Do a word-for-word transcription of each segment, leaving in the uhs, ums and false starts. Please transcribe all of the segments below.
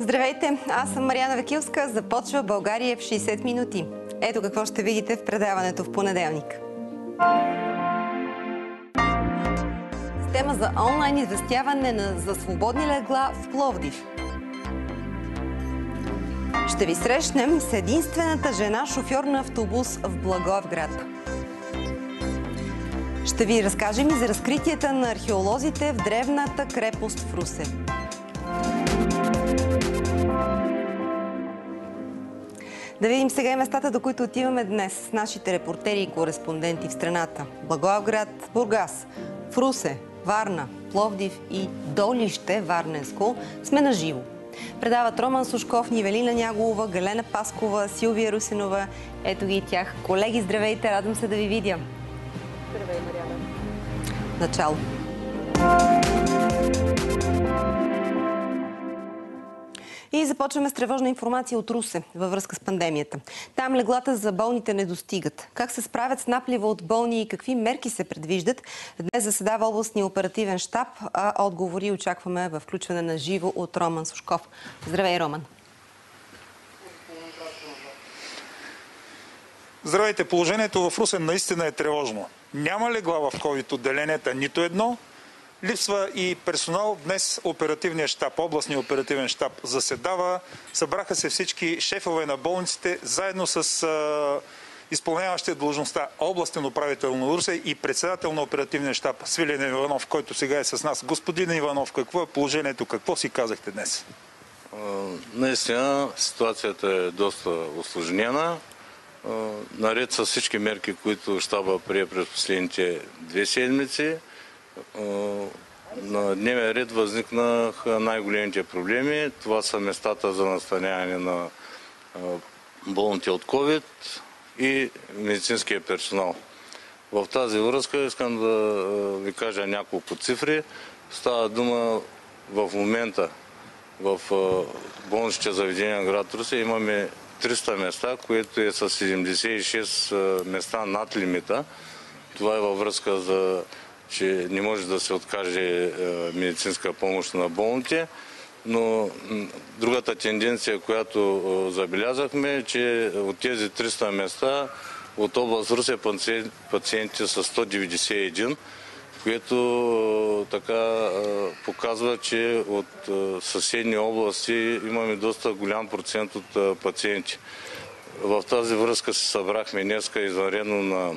Здравейте, аз съм Мариана Вакилска. Започва България в шейсет минути. Ето какво ще видите в предаването в понеделник. Система за онлайн известяване на, за свободни легла в Пловдив. Ще ви срещнем с единствената жена шофьор на автобус в Благоевград. Ще ви разкажем и за разкритията на археолозите в древната крепост в Русе. Да видим сега и местата, до които отиваме днес с нашите репортери и кореспонденти в страната. Благоевград, Бургас, в Русе, Варна, Пловдив и Долище, Варненско, сме на живо. Предават Роман Сушков, Нивелина Няголова, Галена Паскова, Силвия Русинова. Ето ги и тях. Колеги, здравейте, радвам се да ви видя. Здравей, Мариана. Начало. И започваме с тревожна информация от Русе във връзка с пандемията. Там леглата за болните не достигат. Как се справят с наплива от болни и какви мерки се предвиждат? Днес заседава областния оперативен щаб, а отговори очакваме в включване на живо от Роман Сушков. Здравей, Роман! Здравейте! Положението в Русе наистина е тревожно. Няма легла в ковид отделенията нито едно. Липсва и персонал. Днес оперативният щаб, областният оперативен щаб заседава. Събраха се всички шефове на болниците, заедно с а, изпълняващия длъжността областен управител на Русе и председател на оперативния щаб Свилен Иванов, който сега е с нас. Господин Иванов, какво е положението? Какво си казахте днес? А, наистина ситуацията е доста усложнена. А, наред с всички мерки, които щаба прие през последните две седмици, на дневен ред възникнаха най-големите проблеми. Това са местата за настаняване на болните от ковид и медицинския персонал. В тази връзка искам да ви кажа няколко цифри. Става дума в момента в болничните заведения на град Русе имаме триста места, което е с седемдесет и шест места над лимита. Това е във връзка за че не може да се откаже медицинска помощ на болните, но другата тенденция, която забелязахме, е, че от тези триста места от област Русе пациентите са сто деветдесет и един, което така показва, че от съседни области имаме доста голям процент от пациенти. В тази връзка се събрахме днеска извънредно на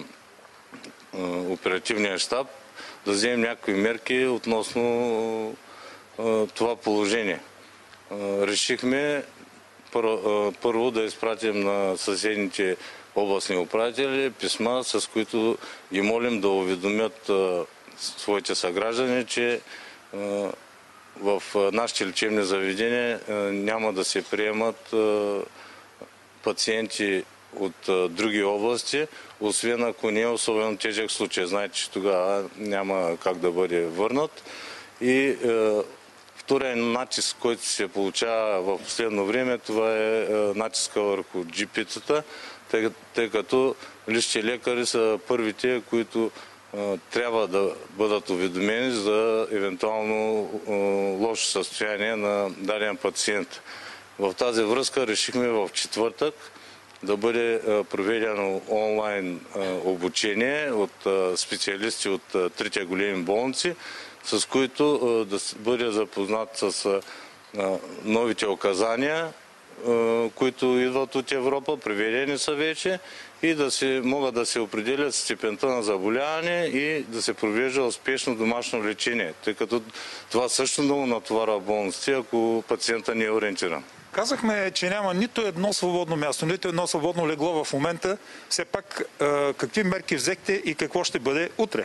оперативния щаб да вземем някакви мерки относно а, това положение. А, решихме първо, първо да изпратим на съседните областни управители писма, с които ги молим да уведомят а, своите съграждани, че а, в нашите лечебни заведения а, няма да се приемат а, пациенти от а, други области, освен ако не е особено тежък случай. Знаете, че тогава няма как да бъде върнат. И е, втория натиск, който се получава в последно време, това е, е натиска върху джипитата, тъй, тъй като личните лекари са първите, които е, трябва да бъдат уведомени за евентуално е, лошо състояние на даден пациент. В тази връзка решихме в четвъртък да бъде проведено онлайн обучение от специалисти от трите големи болници, с които да бъде запознат с новите указания, които идват от Европа, приведени са вече, и да се могат да се определят степента на заболяване и да се провежда успешно домашно лечение, тъй като това също много натоварва болниците, ако пациента не е ориентиран. Казахме, че няма нито едно свободно място, нито едно свободно легло в момента. Все пак, какви мерки взехте и какво ще бъде утре?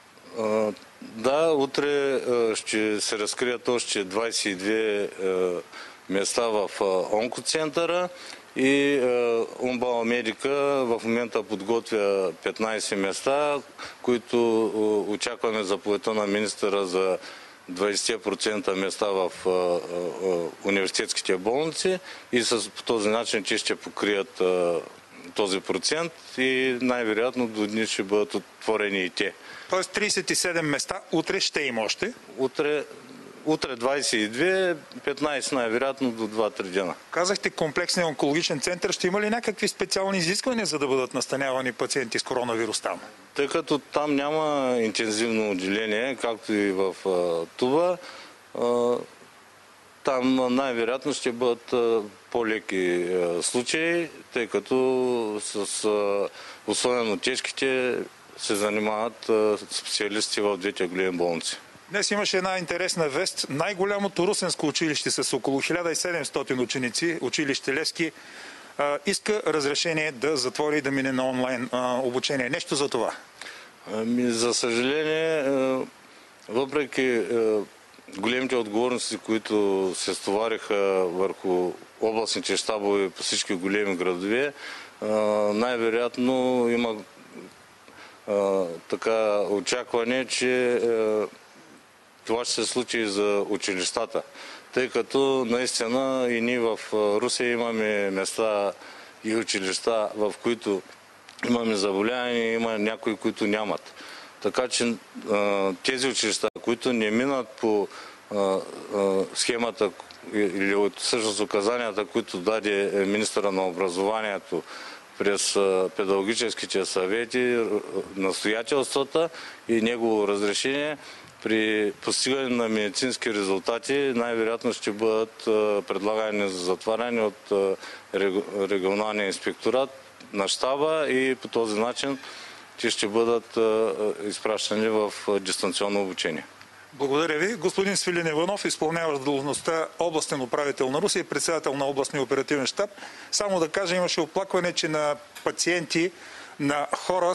Да, утре ще се разкрият още двадесет и две места в онкоцентъра и Умбала Медика в момента подготвя петнадесет места, които очакваме заповедта на министъра за двадесет процента места в а, а, университетските болници и с, по този начин че ще покрият а, този процент и най-вероятно до дни ще бъдат отворени и те. Тоест тридесет и седем места утре ще има още? Утре утре двадесет и две, петнадесет най-вероятно до два-три дена. Казахте комплексния онкологичен център. Ще има ли някакви специални изисквания, за да бъдат настанявани пациенти с коронавирус там? Тъй като там няма интензивно отделение, както и в а, Туба, а, там най-вероятно ще бъдат а, по-леки а, случаи, тъй като с а, особено тежките се занимават а, специалисти в двете големи болници. Днес имаше една интересна вест. Най-голямото русенско училище с около хиляда и седемстотин ученици, училище Левски, а, иска разрешение да затвори и да мине на онлайн а, обучение. Нещо за това? Ами, за съжаление, а, въпреки а, големите отговорности, които се стовариха върху областните щабове по всички големи градове, най-вероятно има а, така очакване, че а, това ще се случи и за училищата. Тъй като наистина и ние в Русия имаме места и училища, в които имаме заболявания, има някои, които нямат. Така че а, тези училища, които не минат по а, а, схемата или от всъщност указанията, които даде министъра на образованието през а, педагогическите съвети, настоятелствата и негово разрешение, при постигане на медицински резултати най-вероятно ще бъдат а, предлагани за затваряне от а, регионалния инспекторат на щаба и по този начин те ще бъдат а, изпращани в а, дистанционно обучение. Благодаря ви. Господин Свилин Иванов, изпълняващ длъжността областен управител на Русия и председател на областния оперативен щаб. Само да кажа, имаше оплакване, че на пациенти, на хора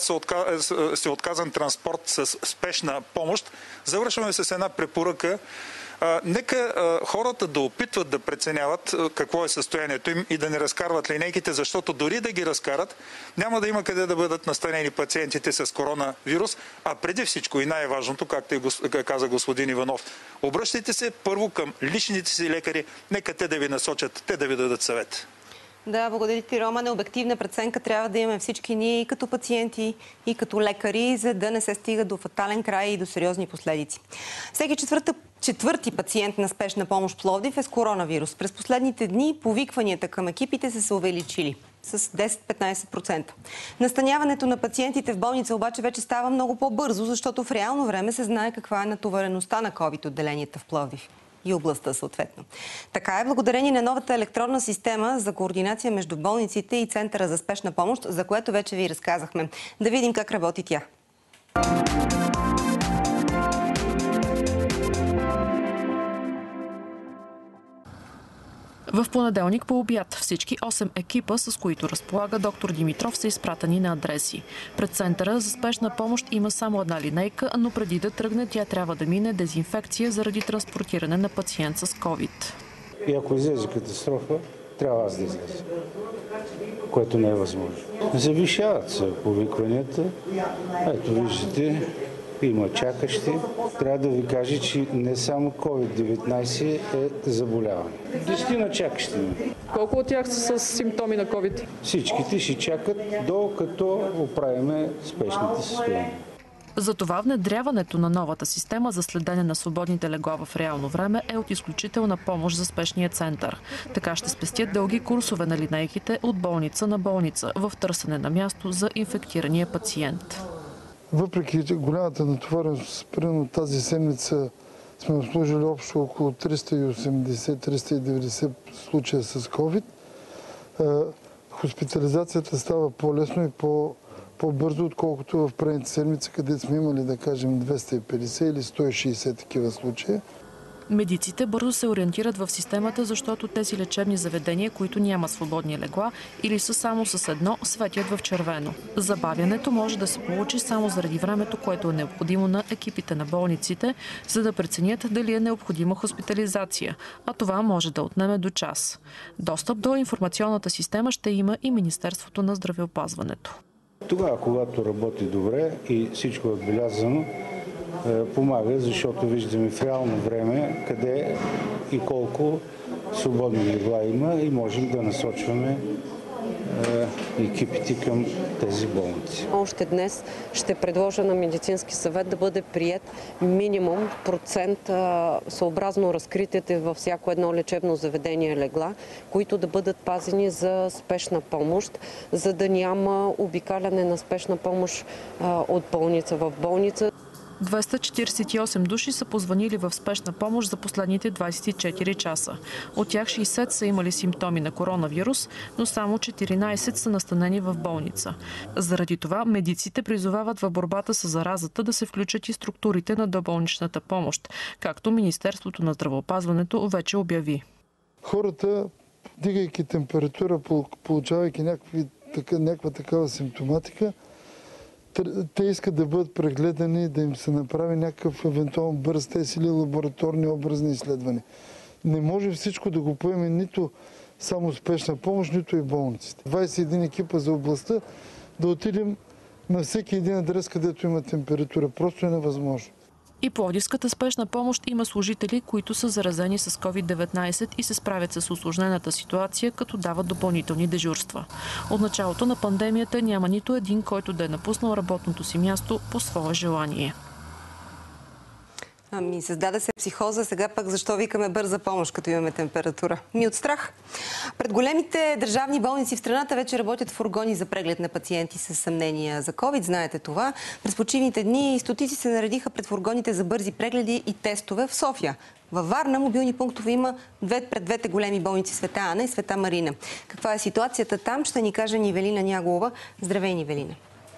се отказан транспорт с спешна помощ. Завършваме с една препоръка. А, нека а, хората да опитват да преценяват а, какво е състоянието им и да не разкарват линейките, защото дори да ги разкарат, няма да има къде да бъдат настанени пациентите с коронавирус, а преди всичко и най-важното, както и гос... каза господин Иванов, обръщайте се първо към личните си лекари, нека те да ви насочат, те да ви дадат съвет. Да, благодаря ти, Романе. Обективна преценка трябва да имаме всички ние и като пациенти, и като лекари, за да не се стига до фатален край и до сериозни последици. Всеки четвърта, четвърти пациент на спешна помощ в Пловдив е с коронавирус. През последните дни повикванията към екипите са се увеличили с десет-петнадесет процента. Настаняването на пациентите в болница обаче вече става много по-бързо, защото в реално време се знае каква е натовареността на ковид-отделенията в Пловдив и областта съответно. Така е благодарение на новата електронна система за координация между болниците и Центъра за спешна помощ, за което вече ви разказахме. Да видим как работи тя. В понеделник по обяд всички осем екипа, с които разполага доктор Димитров, са изпратени на адреси. Пред Центъра за спешна помощ има само една линейка, но преди да тръгне тя трябва да мине дезинфекция заради транспортиране на пациент с ковид. И ако излезе катастрофа, трябва аз да излезе, което не е възможно. Завишават се повикванията. Ето виждате, има чакащи. Трябва да ви кажа, че не само ковид деветнадесет е заболяване. Десетина чакащи. Колко от тях са с симптоми на ковид? Всичките ще чакат, докато оправиме спешните състояния. Затова внедряването на новата система за следене на свободните легла в реално време е от изключителна помощ за спешния център. Така ще спестят дълги курсове на линейките от болница на болница в търсене на място за инфектирания пациент. Въпреки голямата натовареност, примерно тази седмица сме обслужили общо около триста и осемдесет - триста и деветдесет случая с COVID. Хоспитализацията става по-лесно и по- по-бързо, отколкото в предните седмици, където сме имали, да кажем, двеста и петдесет или сто и шейсет такива случаи. Медиците бързо се ориентират в системата, защото тези лечебни заведения, които нямат свободни легла или са само с едно, светят в червено. Забавянето може да се получи само заради времето, което е необходимо на екипите на болниците, за да преценят дали е необходима хоспитализация, а това може да отнеме до час. Достъп до информационната система ще има и Министерството на здравеопазването. Тогава, когато работи добре и всичко е отбелязано, помага, защото виждаме в реално време къде и колко свободни легла има и можем да насочваме екипите към тези болници. Още днес ще предложа на медицински съвет да бъде приет минимум процент съобразно разкритите във всяко едно лечебно заведение легла, които да бъдат пазени за спешна помощ, за да няма обикаляне на спешна помощ от болница в болница. двеста четиридесет и осем души са позванили в спешна помощ за последните двадесет и четири часа. От тях шейсет са имали симптоми на коронавирус, но само четиринадесет са настанени в болница. Заради това медиците призовават в борбата с заразата да се включат и структурите на доболничната помощ, както Министерството на здравеопазването вече обяви. Хората, дигайки температура, получавайки някакви, така, някаква такава симптоматика, те искат да бъдат прегледани, да им се направи някакъв евентуално бърз тест или лабораторни образни изследвания. Не може всичко да го поеме нито само спешна помощ, нито и болниците. двадесет и един екипа за областта, да отидем на всеки един адрес, където има температура. Просто е невъзможно. И Пловдивската спешна помощ има служители, които са заразени с ковид деветнадесет и се справят с усложнената ситуация, като дават допълнителни дежурства. От началото на пандемията няма нито един, който да е напуснал работното си място по свое желание. Ами, създаде се психоза, сега пък защо викаме бърза помощ, като имаме температура? Ми от страх. Пред големите държавни болници в страната вече работят фургони за преглед на пациенти с съмнения за ковид. Знаете това. През почивните дни стотици се наредиха пред фургоните за бързи прегледи и тестове в София. Във Варна мобилни пунктове има пред двете големи болници Света Ана и Света Марина. Каква е ситуацията там, ще ни каже Нивелина Няголова. Здравей, Нивелина.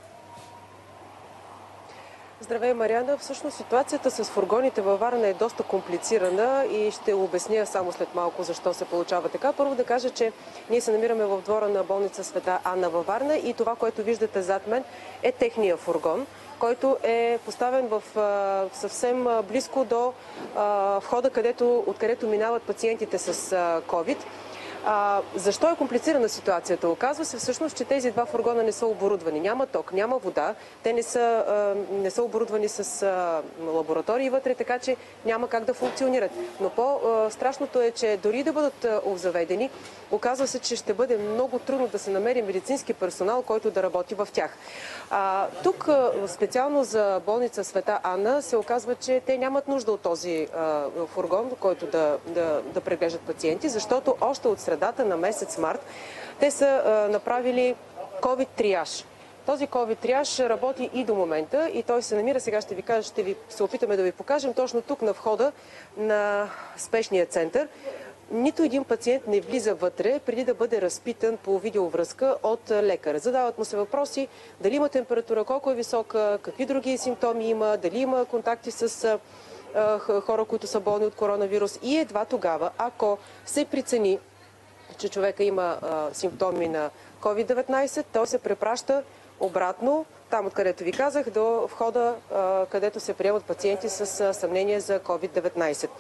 Здравей, Мариана. Всъщност ситуацията с фургоните във Варна е доста комплицирана и ще обясня само след малко защо се получава така. Първо да кажа, че ние се намираме в двора на болница Света Анна във Варна и това, което виждате зад мен, е техния фургон, който е поставен в съвсем близко до входа, където, откъдето минават пациентите с ковид. А, защо е комплицирана ситуацията? Оказва се всъщност, че тези два фургона не са оборудвани. Няма ток, няма вода. Те не са, а, не са оборудвани с а, лаборатории вътре, така че няма как да функционират. Но по-страшното е, че дори да бъдат обзаведени, оказва се, че ще бъде много трудно да се намери медицински персонал, който да работи в тях. А, тук специално за болница Света Анна се оказва, че те нямат нужда от този а, фургон, който да, да, да преглеждат пациенти, защото още от средата на месец март те са а, направили ковид-триаж. Този ковид-триаж работи и до момента и той се намира, сега ще ви кажа, ще ви се опитаме да ви покажем точно тук на входа на спешния център. Нито един пациент не влиза вътре преди да бъде разпитан по видеовръзка от лекар. Задават му се въпроси дали има температура, колко е висока, какви други симптоми има, дали има контакти с хора, които са болни от коронавирус и едва тогава, ако се прецени, че човека има а, симптоми на ковид деветнадесет, той се препраща обратно, там откъдето ви казах, до входа, а, където се приемат пациенти с а, съмнение за ковид деветнадесет.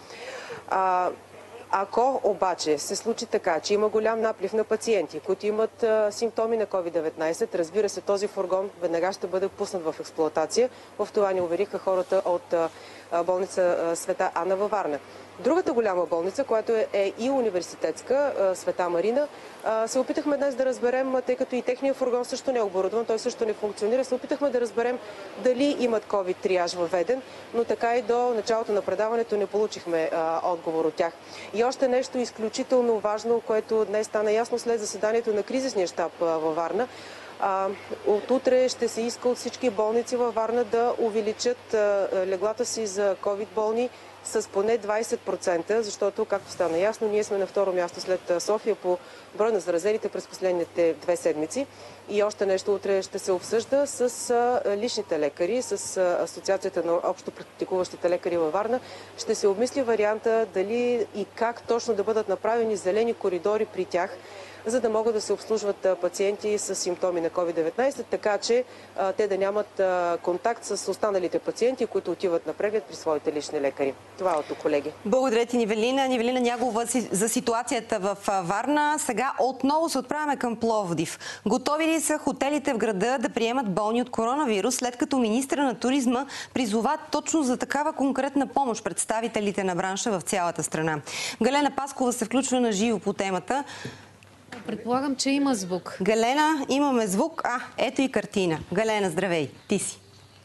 А, Ако обаче се случи така, че има голям наплив на пациенти, които имат а, симптоми на ковид деветнадесет, разбира се, този фургон веднага ще бъде пуснат в експлоатация. В това ни увериха хората от а, болница а, Света Анна във Варна. Другата голяма болница, която е, е и университетска, а, Света Марина, а, се опитахме днес да разберем, тъй като и техният фургон също не е оборудван, той също не функционира, се опитахме да разберем дали имат ковид-триаж въведен, но така и до началото на предаването не получихме а, отговор от тях. И още нещо изключително важно, което днес стана ясно след заседанието на кризисния щаб във Варна. А, от утре ще се иска от всички болници във Варна да увеличат а, леглата си за ковид болни с поне двадесет процента, защото, както стана ясно, ние сме на второ място след София по брой на заразените през последните две седмици. И още нещо утре ще се обсъжда с а, личните лекари, с а, Асоциацията на общо практикуващите лекари във Варна. Ще се обмисли варианта дали и как точно да бъдат направени зелени коридори при тях, за да могат да се обслужват пациенти с симптоми на ковид деветнадесет, така че а, те да нямат а, контакт с останалите пациенти, които отиват на преглед при своите лични лекари. Това е от тук, колеги. Благодаря ти, Нивелина. Нивелина Няголова за ситуацията в Варна. Сега отново се отправяме към Пловдив. Готови ли са хотелите в града да приемат болни от коронавирус, след като министра на туризма призова точно за такава конкретна помощ представителите на бранша в цялата страна? Галена Паскова се включва на живо по темата. Предполагам, че има звук. Галена, имаме звук. А, ето и картина. Галена, здравей. Ти си.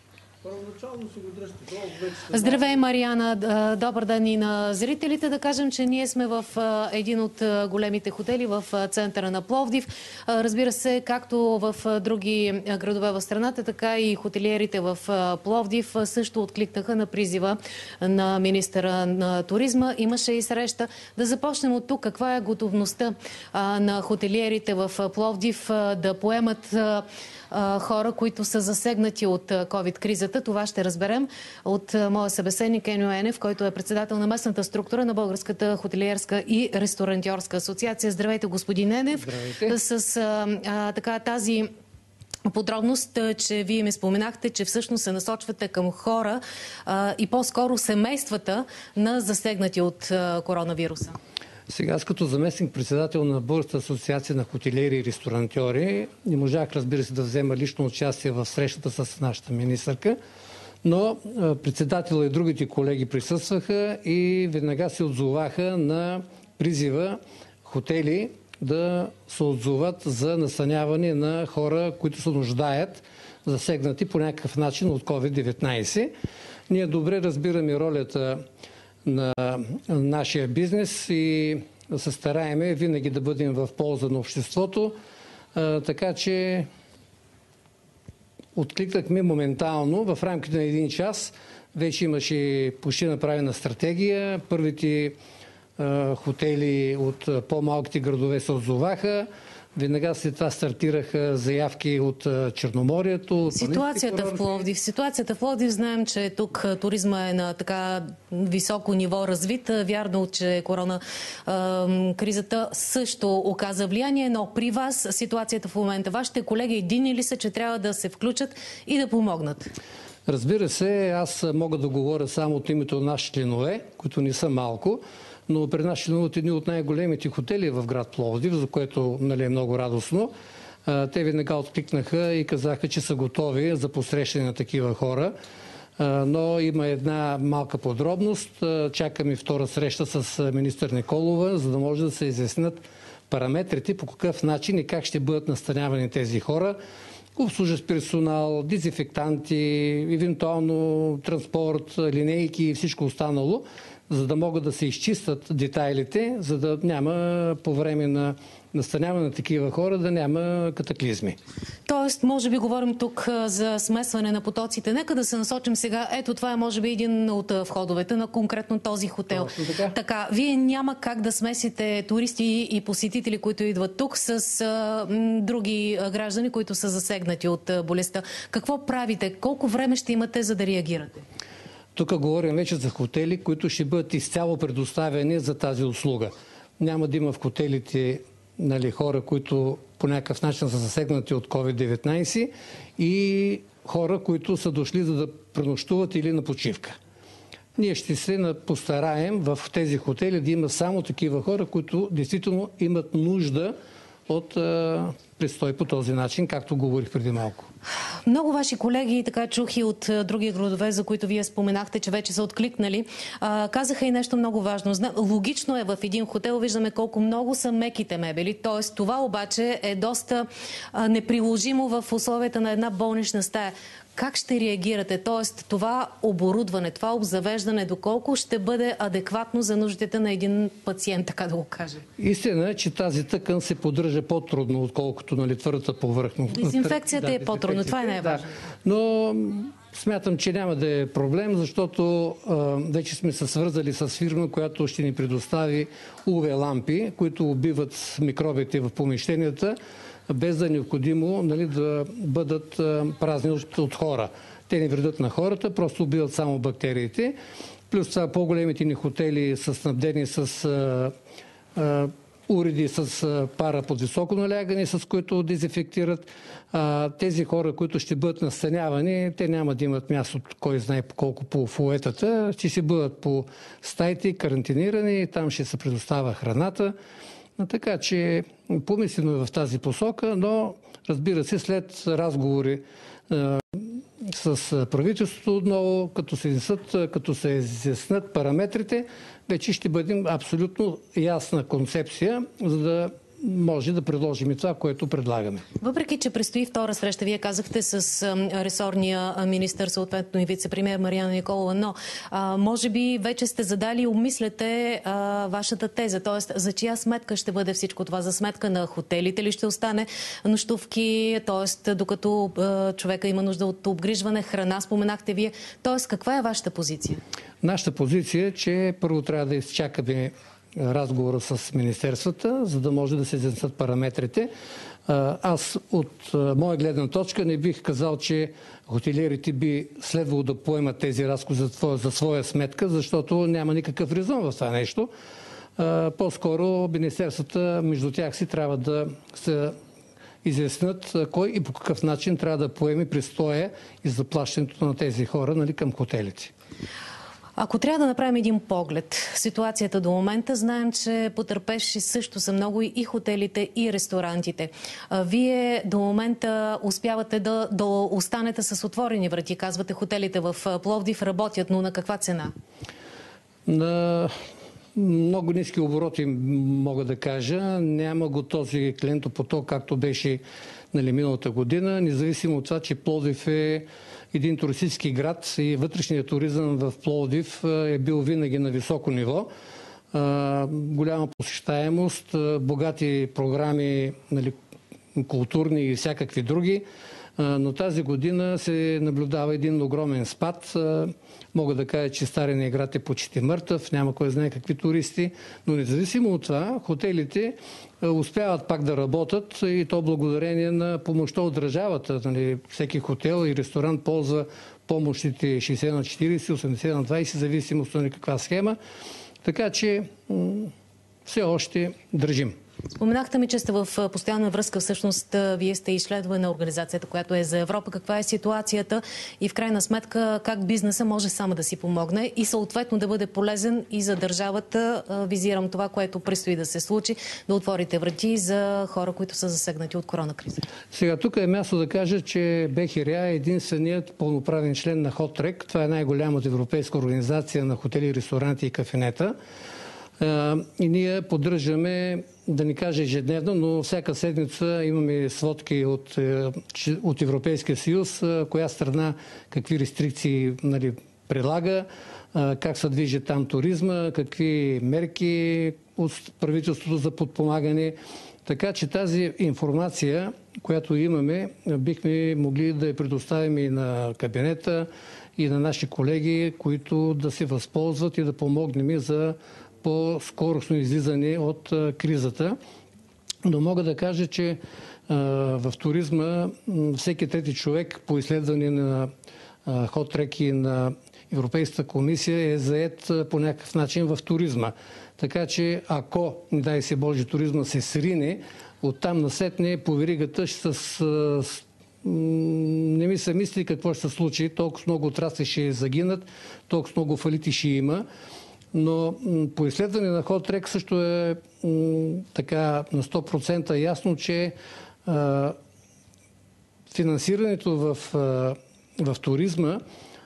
Здравей, Мариана. Добър ден и на зрителите. Да кажем, че ние сме в един от големите хотели в центъра на Пловдив. Разбира се, както в други градове в страната, така и хотелиерите в Пловдив също откликнаха на призива на министъра на туризма. Имаше и среща. Да започнем от тук. Каква е готовността на хотелиерите в Пловдив да поемат хора, които са засегнати от ковид-кризата? Това ще разберем от моя събеседник Еньо Енев, който е председател на местната структура на Българската хотелиерска и ресторантьорска асоциация. Здравейте, господин Енев. Здравейте. С а, така тази подробност, че вие ми споменахте, че всъщност се насочвате към хора а, и по-скоро семействата на засегнати от а, коронавируса. Сега аз като заместник-председател на Българската асоциация на хотелиери и ресторантьори не можах, разбира се, да взема лично участие в срещата с нашата министърка, но председателя и другите колеги присъстваха и веднага се отзоваха на призива хотели да се отзоват за настаняване на хора, които се нуждаят, засегнати по някакъв начин от ковид деветнайсет. Ние добре разбираме ролята на нашия бизнес и се стараеме винаги да бъдем в полза на обществото. А, така че откликнахме моментално. В рамките на един час вече имаше почти направена стратегия. Първите а, хотели от по-малките градове се отзоваха. Веднага след това стартираха заявки от Черноморието. Ситуацията в Пловдив. Ситуацията в Пловдив, знаем, че тук туризма е на така високо ниво развит. Вярно, че корона е, кризата също оказа влияние, но при вас ситуацията в момента, вашите колеги единни ли са, че трябва да се включат и да помогнат? Разбира се, аз мога да говоря само от името на нашите членове, които не са малко, но при нас членуват едни от най-големите хотели в град Пловдив, за което, нали, е много радостно. Те веднага откликнаха и казаха, че са готови за посрещане на такива хора. Но има една малка подробност. Чакаме втора среща с министър Николова, за да може да се изяснят параметрите, по какъв начин и как ще бъдат настанявани тези хора. Обслужващ персонал, дезинфектанти, евентуално транспорт, линейки и всичко останало, за да могат да се изчистят детайлите, за да няма по време на настаняване на такива хора да няма катаклизми. Тоест, може би говорим тук за смесване на потоците. Нека да се насочим сега. Ето, това е може би един от входовете на конкретно този хотел. Така. така, вие няма как да смесите туристи и посетители, които идват тук, с а, м, други граждани, които са засегнати от а, болестта. Какво правите? Колко време ще имате, за да реагирате? Тук говорим вече за хотели, които ще бъдат изцяло предоставени за тази услуга. Няма да има в хотелите, нали, хора, които по някакъв начин са засегнати от ковид деветнайсет и хора, които са дошли за да пренощуват или на почивка. Ние ще се постараем в тези хотели да има само такива хора, които действително имат нужда от а, престой по този начин, както говорих преди малко. Много ваши колеги, така чух и от други градове, за които вие споменахте, че вече са откликнали, а, казаха и нещо много важно. Логично е в един хотел, виждаме колко много са меките мебели, т.е. това обаче е доста а, неприложимо в условията на една болнична стая. Как ще реагирате? Тоест, това оборудване, това обзавеждане, доколко ще бъде адекватно за нуждите на един пациент, така да го кажем? Истина е, че тази тъкан се поддържа по-трудно, отколкото, нали, твърдата повърхност. Дезинфекцията да, е по-трудно, това е най-важно. Да. Но смятам, че няма да е проблем, защото а, вече сме се свързали с фирма, която ще ни предостави ю ви лампи, които убиват микробите в помещенията, без да е необходимо, нали, да бъдат а, празни от, от хора. Те не вредят на хората, просто убиват само бактериите. Плюс това по-големите ни хотели са снабдени с а, а, уреди с а, пара под високо налягане, с които дезинфектират. А, тези хора, които ще бъдат настанявани, те няма да имат място, кой знае по колко по фуетата, ще си бъдат по стаите, карантинирани, там ще се предоставя храната. Така че помислено е в тази посока, но разбира се, след разговори а, с правителството отново, като се изнесат, като се изяснат параметрите, вече ще бъдем абсолютно ясна концепция, за да може да предложим и това, което предлагаме. Въпреки че предстои втора среща, вие казахте с ресорния министър, съответно и вице-премиер Марияна Николова, но а, може би вече сте задали и обмисляте а, вашата теза, т.е. за чия сметка ще бъде всичко това? За сметка на хотелите ли ще остане нощувки, т.е. докато а, човека има нужда от обгрижване, храна, споменахте вие, т.е. каква е вашата позиция? Нашата позиция е, че първо трябва да изчакаме разговора с министерствата, за да може да се изнесат параметрите. Аз от моя гледна точка не бих казал, че хотелиерите би следвало да поемат тези разходи за, твоя, за своя сметка, защото няма никакъв резон в това нещо. По-скоро министерствата между тях си трябва да се изяснят кой и по какъв начин трябва да поеме престоя и заплащането на тези хора, нали, към хотелите. Ако трябва да направим един поглед, ситуацията до момента, знаем, че потърпевши също са много и хотелите, и ресторантите. Вие до момента успявате да, да останете с отворени врати. Казвате, хотелите в Пловдив работят, но на каква цена? На много ниски обороти, мога да кажа. Няма го този клиентопоток, както беше, нали, миналата година, независимо от това, че Пловдив е един туристически град и вътрешният туризъм в Пловдив е бил винаги на високо ниво. Голяма посещаемост, богати програми, нали, културни и всякакви други. Но тази година се наблюдава един огромен спад. Мога да кажа, че Стария град е почти мъртъв, няма кой знае какви туристи, но независимо от това, хотелите успяват пак да работят и то благодарение на помощта от държавата. Нали, всеки хотел и ресторант ползва помощите шейсет на четирийсет, осемдесет на двайсет, зависимост на каква схема. Така че все още държим. Споменахте ми, че сте в постоянна връзка. Всъщност, вие сте изследване на организацията, която е за Европа. Каква е ситуацията и в крайна сметка как бизнеса може само да си помогне и съответно да бъде полезен и за държавата. Визирам това, което предстои да се случи, да отворите врати за хора, които са засегнати от коронакриза. Сега, тук е място да кажа, че БХРИА е единственият пълноправен член на Хотрек. Това е най-голямата европейска организация на хотели, ресторанти и кафенета. И ние поддържаме, да ни кажа ежедневно, но всяка седмица имаме сводки от, от Европейския съюз, коя страна какви рестрикции, нали, прилага, как се движи там туризма, какви мерки от правителството за подпомагане. Така че тази информация, която имаме, бихме могли да я предоставим и на кабинета, и на наши колеги, които да се възползват и да помогнем за по-скоростно излизане от а, кризата. Но мога да кажа, че а, в туризма всеки трети човек по изследване на Хотрек и на Европейската комисия е заед а, по някакъв начин в туризма. Така че ако, не дай се Боже, туризма се срине, оттам насетне по веригата ще с... с не ми се мисли какво ще се случи. Толкова много отрасли ще загинат, толкова много фалити ще има. Но по изследване на Хотрек също е така на сто процента ясно, че а, финансирането в, а, в туризма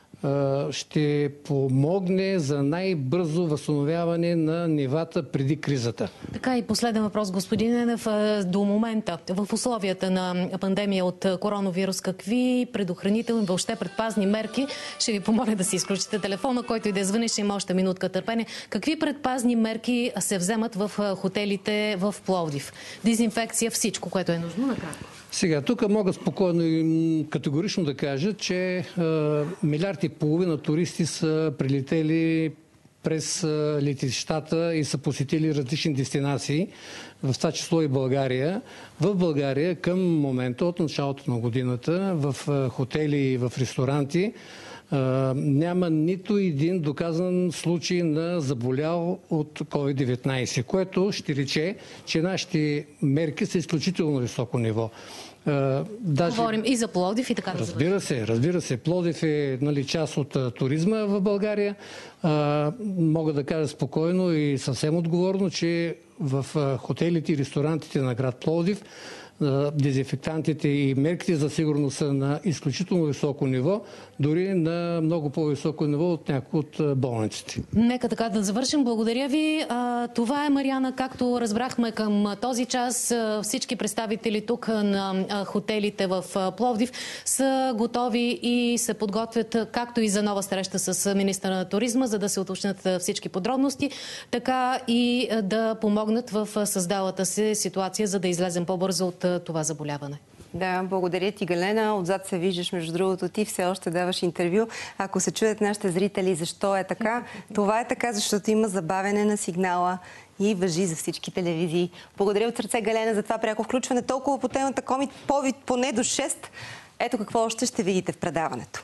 а, ще помогне за най-бързо възстановяване на нивата преди кризата. Така и последен въпрос, господин Енев. До момента, в условията на пандемия от коронавирус, какви предохранителни, въобще предпазни мерки, ще ви помоля да си изключите телефона, който и да звъни, ще има още минутка търпение. Какви предпазни мерки се вземат в хотелите в Пловдив? Дезинфекция, всичко, което е нужно, накратко. Сега, тук мога спокойно и категорично да кажа, че е, милиард и половина туристи са прилетели през летищата и са посетили различни дестинации, в това число и България. В България към момента, от началото на годината, в хотели и в ресторанти няма нито един доказан случай на заболял от ковид деветнайсет, което ще рече, че нашите мерки са изключително високо ниво. Даже... Говорим и за Пловдив и така да Разбира се, разбира се. Пловдив е, нали, част от а, туризма в България. А, мога да кажа спокойно и съвсем отговорно, че в а, хотелите и ресторантите на град Пловдив дезинфектантите и мерките за сигурност са на изключително високо ниво, дори на много по-високо ниво от някои от болниците. Нека така да завършим. Благодаря ви. Това е, Мариана, както разбрахме към този час. Всички представители тук на хотелите в Пловдив са готови и се подготвят както и за нова среща с министъра на туризма, за да се уточнят всички подробности, така и да помогнат в създалата се ситуация, за да излезем по-бързо от това заболяване. Да, благодаря ти, Галена. Отзад се виждаш, между другото, ти все още даваш интервю. Ако се чуят нашите зрители защо е така, това е така, защото има забавяне на сигнала и важи за всички телевизии. Благодаря от сърце, Галена, за това пряко включване. Толкова по темата ковид поне до шест. Ето какво още ще видите в предаването.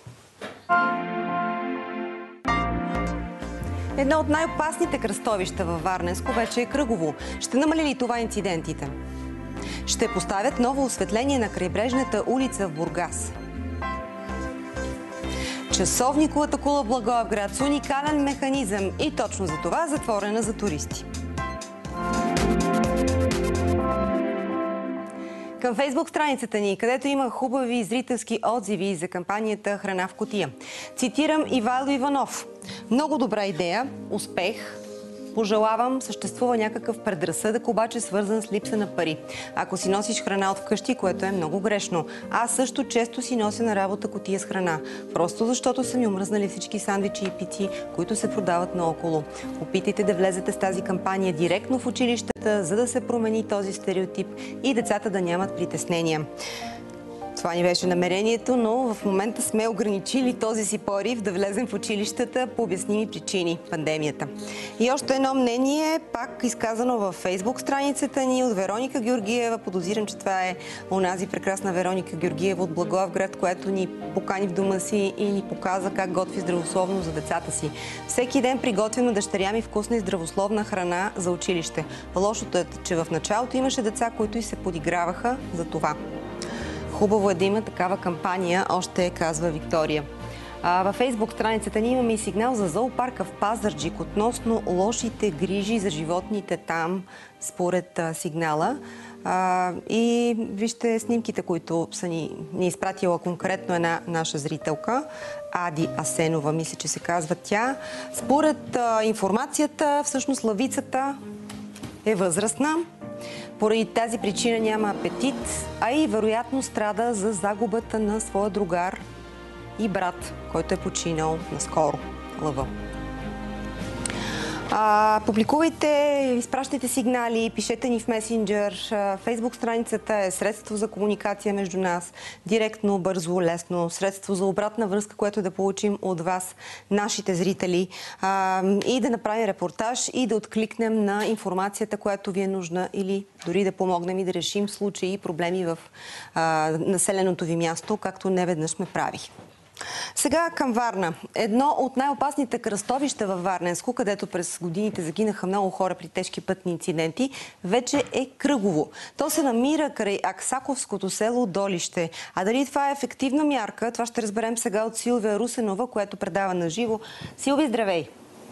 Едно от най-опасните кръстовища във Варненско вече е Кръгово. Ще намали ли това инцидентите? Ще поставят ново осветление на крайбрежната улица в Бургас. Часовниковата кула в Благоевград с уникален механизъм и точно за това затворена за туристи. Към Фейсбук страницата ни, където има хубави зрителски отзиви за кампанията "Храна в кутия". Цитирам Ивайло Иванов. Много добра идея, успех. Пожелавам, съществува някакъв предразсъдък, обаче свързан с липса на пари. Ако си носиш храна от вкъщи, което е много грешно. Аз също често си нося на работа кутия с храна. Просто защото са ми омръзнали всички сандвичи и пици, които се продават наоколо. Опитайте да влезете с тази кампания директно в училищата, за да се промени този стереотип и децата да нямат притеснения. Това ни беше намерението, но в момента сме ограничили този си порив да влезем в училищата по обясними причини – пандемията. И още едно мнение, пак изказано във Фейсбук страницата ни от Вероника Георгиева. Подозирам, че това е онази прекрасна Вероника Георгиева от Благоевград, която ни покани в дома си и ни показа как готви здравословно за децата си. Всеки ден приготвям на дъщеря ми вкусна и здравословна храна за училище. Лошото е, че в началото имаше деца, които и се подиграваха за това. Хубаво е да има такава кампания, още казва Виктория. А, във Фейсбук страницата ни имаме и сигнал за зоопарка в Пазарджик относно лошите грижи за животните там, според а, сигнала. А, и вижте снимките, които са ни, ни изпратила конкретно една наша зрителка. Ади Асенова, мисля, че се казва тя. Според а, информацията, всъщност лъвицата е възрастна. Поради тази причина няма апетит, а и вероятно страда за загубата на своя другар и брат, който е починал наскоро, лъва. А, публикувайте, изпращайте сигнали, пишете ни в месенджер. Фейсбук страницата е средство за комуникация между нас. Директно, бързо, лесно. Средство за обратна връзка, което да получим от вас, нашите зрители. А, и да направим репортаж и да откликнем на информацията, която ви е нужна, или дори да помогнем и да решим случаи и проблеми в а, населеното ви място, както неведнъж сме правили. Сега към Варна. Едно от най-опасните кръстовища във Варненско, където през годините загинаха много хора при тежки пътни инциденти, вече е Кръгово. То се намира край Аксаковското село Долище. А дали това е ефективна мярка, това ще разберем сега от Силвия Русенова, която предава на живо. Силви, здравей!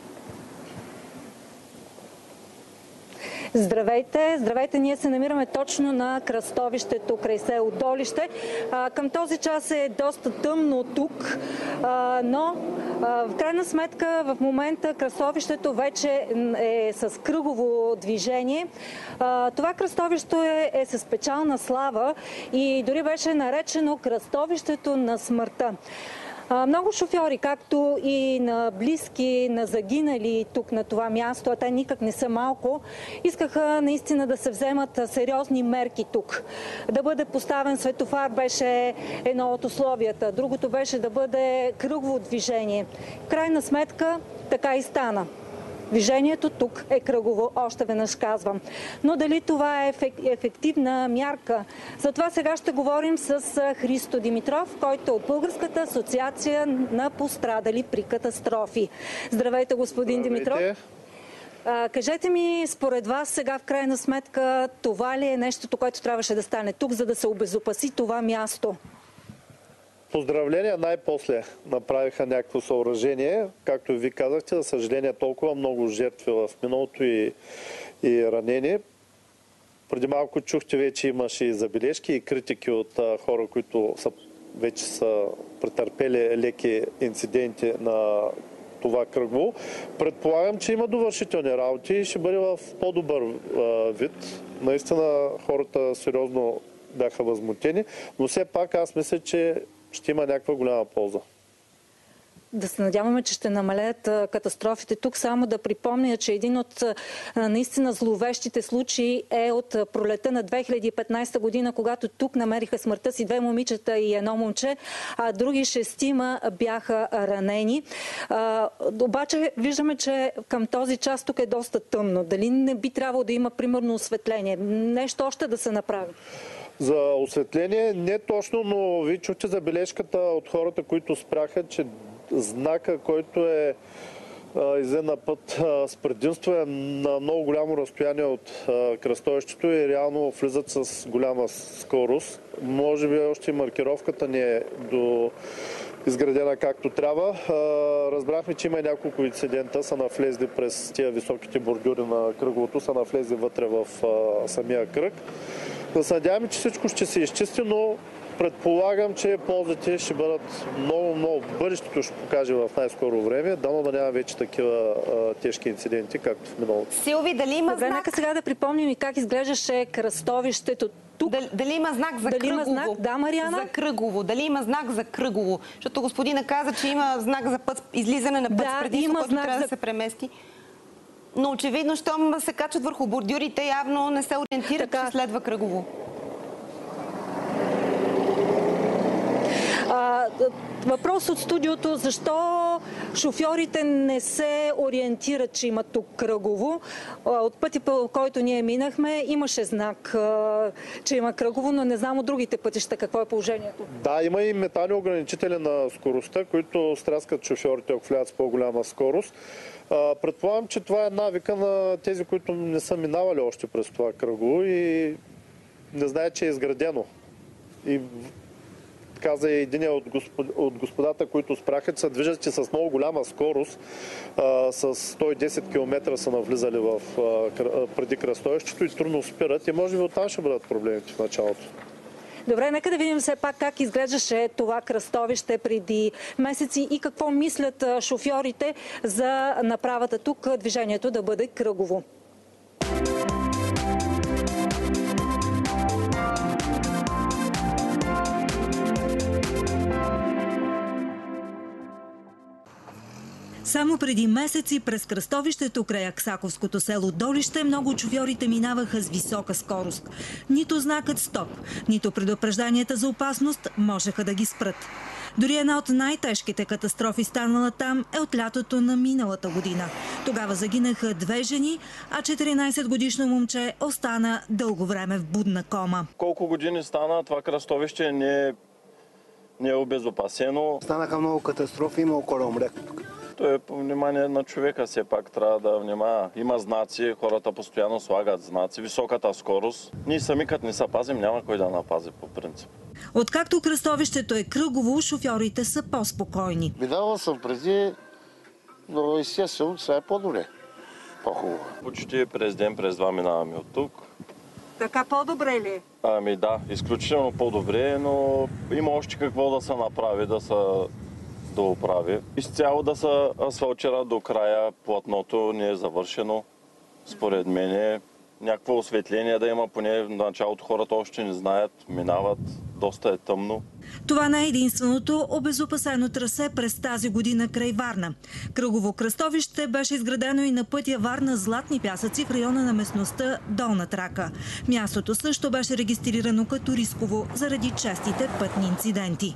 Здравейте! Здравейте! Ние се намираме точно на кръстовището край село Долище. А, към този час е доста тъмно тук, а, но а, в крайна сметка в момента кръстовището вече е с кръгово движение. А, това кръстовище е, е с печална слава и дори беше наречено кръстовището на смъртта. Много шофьори, както и на близки, на загинали тук на това място, а те никак не са малко, искаха наистина да се вземат сериозни мерки тук. Да бъде поставен светофар беше едно от условията, другото беше да бъде кръгово движение. В крайна сметка така и стана. Движението тук е кръгово, още веднъж казвам. Но дали това е ефективна мярка? За това сега ще говорим с Христо Димитров, който е от Българската асоциация на пострадали при катастрофи. Здравейте, господин Здравейте. Димитров. А, кажете ми, според вас сега в крайна сметка това ли е нещото, което трябваше да стане тук, за да се обезопаси това място? Поздравления, най-после направиха някакво съоръжение. Както и ви казахте, за съжаление толкова много жертви в миналото и, и ранени. преди малко чухте, вече имаше и забележки и критики от а, хора, които са, вече са претърпели леки инциденти на това кръгово. Предполагам, че има довършителни работи и ще бъде в по-добър а, вид. Наистина хората сериозно бяха възмутени, но все пак аз мисля, че ще има някаква голяма полза. Да се надяваме, че ще намалеят катастрофите. Тук само да припомня, че един от наистина зловещите случаи е от пролета на две хиляди и петнадесета година, когато тук намериха смъртта си две момичета и едно момче, а други шестима бяха ранени. А, обаче виждаме, че към този час тук е доста тъмно. Дали не би трябвало да има примерно осветление? Нещо още да се направи? За осветление не точно, но ви чухте забележката от хората, които спряха, че знака, който е излезе на път а, с предимство, е на много голямо разстояние от а, кръстовището и реално влизат с голяма скорост. Може би още и маркировката не е до изградена както трябва. А, разбрахме, че има и няколко инцидента, са навлезли през тия високите бордюри на кръговото, са навлезли вътре в а, самия кръг. Да се надяваме, че всичко ще се изчисти, но предполагам, че ползите ще бъдат много, много. Бъдещето ще покаже в най-скоро време. Дано да няма вече такива а, тежки инциденти, както в миналото. Силви, дали има Добре, знак? нека сега да припомним и как изглеждаше кръстовището тук. Дали, дали има знак за дали кръгово? Има знак? Да, Мариана? За кръгово. Дали има знак за кръгово? Защото господина каза, че има знак за път, излизане на път Да, с предимство, който трябва за... да се премести. Но очевидно, щом се качат върху бордюрите, явно не се ориентират, така, че следва кръгово. А, въпрос от студиото. Защо шофьорите не се ориентират, че има тук кръгово? От пътя, по който ние минахме, имаше знак, че има кръгово, но не знам от другите пътища какво е положението. Да, има и метални ограничители на скоростта, които стряскат шофьорите, ако влязат с по-голяма скорост. Предполагам, че това е навика на тези, които не са минавали още през това кръгово и не знаят, че е изградено. И каза и един от, господ... от господата, които спряха, че се движат, че с много голяма скорост, а, с сто и десет километра са навлизали в, а, преди кръстовището и трудно спират и може би оттам ще бъдат проблемите в началото. Добре, нека да видим все пак как изглеждаше това кръстовище преди месеци и какво мислят шофьорите за направата тук, движението да бъде кръгово. Само преди месеци през кръстовището край Аксаковското село Долище много от шофьорите минаваха с висока скорост. Нито знакът стоп, нито предупрежданията за опасност можеха да ги спрат. Дори една от най-тежките катастрофи станала там е от лятото на миналата година. Тогава загинаха две жени, а четиринадесетгодишно момче остана дълго време в будна кома. Колко години стана това кръстовище не е, не е обезопасено. Станаха много катастрофи, има около умряха тук. То е по внимание на човека, все пак трябва да внимава. Има знаци, хората постоянно слагат знаци, високата скорост. Ние сами като не се пазим, няма кой да напази по принцип. Откакто кръстовището е кръгово, шофьорите са по-спокойни. Минавал съм преди, но естествено това е по-добре. По-хубаво. Почти през ден, през два минаваме от тук. Така по-добре ли? Ами да, изключително по-добре, но има още какво да се направи, да се да оправи. Изцяло да се асфалтира до края, платното не е завършено. Според мен някакво осветление да има, поне в началото хората още не знаят, минават, доста е тъмно. Това не е единственото обезопасено трасе през тази година край Варна. Кръгово кръстовище беше изградено и на пътя Варна-Златни пясъци в района на местността Долна Трака. Мястото също беше регистрирано като рисково заради честите пътни инциденти.